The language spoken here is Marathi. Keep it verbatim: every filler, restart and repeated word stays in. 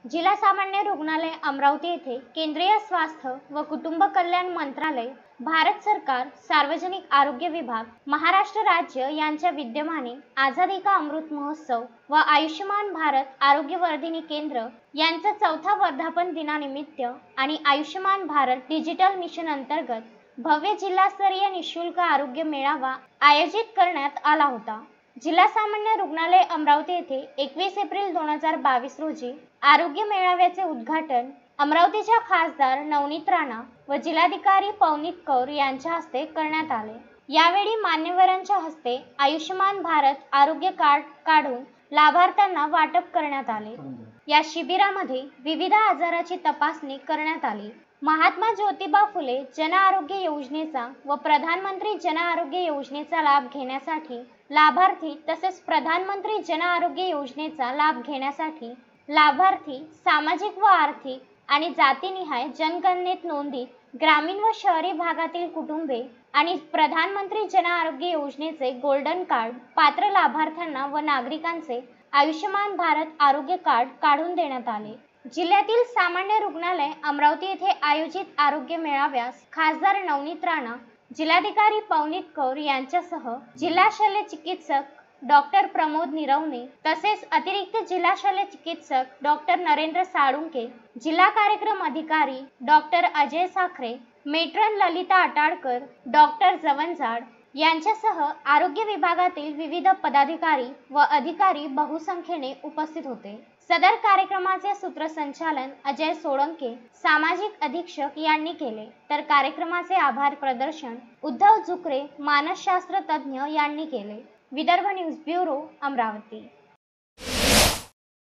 जिल्हा सामान्य रुग्णालय अमरावती येथे केंद्रीय स्वास्थ्य व कुटुंब कल्याण मंत्रालय, भारत सरकार, सार्वजनिक आरोग्य विभाग, महाराष्ट्र राज्य यांच्या विद्यमाने आझादी का अमृत महोत्सव व आयुष्यमान भारत आरोग्य वर्धिनी केंद्र यांचा चौथा वर्धापन दिनानिमित्त आणि आयुष्यमान भारत डिजिटल मिशन अंतर्गत भव्य जिल्हास्तरीय निशुल्क आरोग्य मेळावा आयोजित करण्यात आला होता। जिल्हा सामान्य रुग्णालय अमरावती येथे एकवीस एप्रिल दोन हजार बावीस रोजी आरोग्य मेळाव्याचे उद्घाटन अमरावतीच्या खासदार नवनीत राणा व जिल्हाधिकारी पवनीत कौर यांच्या हस्ते करण्यात आले। यावेळी मान्यवरांच्या हस्ते आयुष्यमान भारत आरोग्य कार्ड काढून लाभार्थ्यांना वाटप करण्यात आले। या शिबिरामध्ये विविध आजाराची तपासणी करण्यात आली। महात्मा ज्योतिबा फुले जन आरोग्य योजनेचा व प्रधानमंत्री जन आरोग्य योजनेचा लाभ घेण्यासाठी लाभार्थी तसेच प्रधानमंत्री जन आरोग्य योजनेचा लाभ घेण्यासाठी लाभार्थी सामाजिक व आर्थिक आणि जातीनिहाय जनगणनेत नोंदीत ग्रामीण व शहरी भागातील कुटुंबे आणि प्रधानमंत्री जन आरोग्य योजनेचे गोल्डन कार्ड पात्र लाभार्थ्यांना व नागरिकांचे आयुष्यमान भारत आरोग्य कार्ड काढून देण्यात आले। जिल्ह्यातील सामान्य रुग्णालय अमरावती येथे आयोजित आरोग्य मेळाव्यास खासदार नवनीत राणा, जिल्हाधिकारी पवनीत कौर यांच्यासह जिल्हा शल्य चिकित्सक डॉक्टर प्रमोद निरवणे तसेच अतिरिक्त जिल्हा शल्य चिकित्सक डॉक्टर नरेंद्र साळुंके, जिल्हा कार्यक्रम अधिकारी doctor Ajay Sakhare, matron Lalita Atalkar, doctor Jawanjad यांच्यासह आरोग्य विभागातील विविध पदाधिकारी व अधिकारी बहुसंख्येने उपस्थित होते। सदर कार्यक्रमाचे सूत्रसंचालन अजय सोळंके, सामाजिक अधीक्षक यांनी केले, तर कार्यक्रमाचे आभार प्रदर्शन उद्धव जुकरे, मानसशास्त्र तज्ञ यांनी केले। Vidarbha news bureau, Amravati.